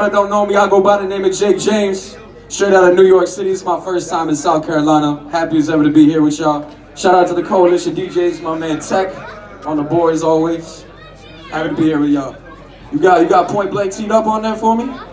Don't know me, I go by the name of Jake James. Straight out of New York City. It's my first time in South Carolina. Happy as ever to be here with y'all. Shout out to the Coalition DJs, my man Tech on the board as always. Happy to be here with y'all. You got Point Blank teed up on that for me?